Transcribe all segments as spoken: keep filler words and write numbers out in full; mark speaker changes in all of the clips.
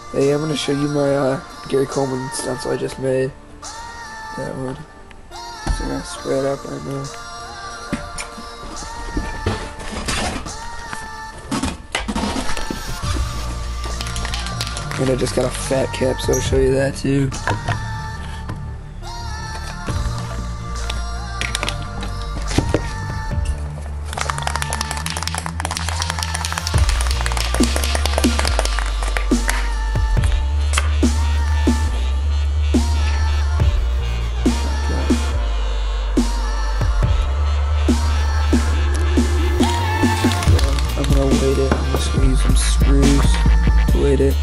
Speaker 1: Hey, I'm gonna show you my uh, Gary Coleman stencil I just made. That one. So I'm gonna spray it up right now. And I just got a fat cap, so I'll show you that too. I'm gonna weight it. I'm just gonna use some screws to weight it.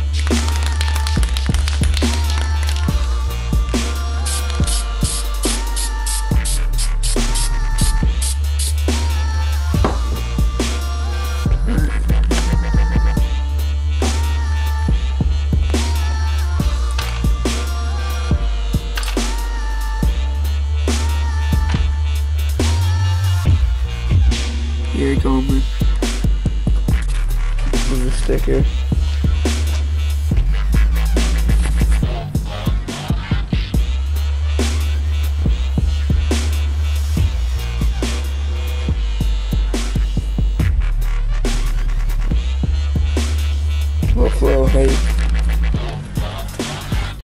Speaker 1: Here you go, man. Here's the sticker.